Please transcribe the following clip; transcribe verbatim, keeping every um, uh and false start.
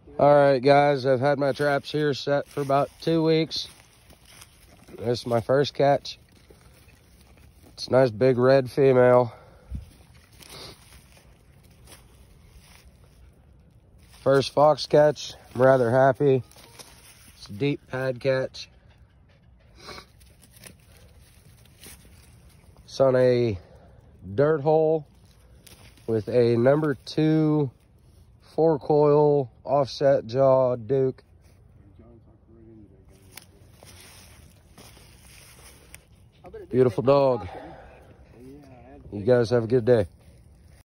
All right, guys, I've had my traps here set for about two weeks. This is my first catch. It's a nice big red female. First fox catch, I'm rather happy. It's a deep pad catch. It's on a dirt hole with a number two four coil offset jaw Duke. Beautiful dog. You guys have a good day.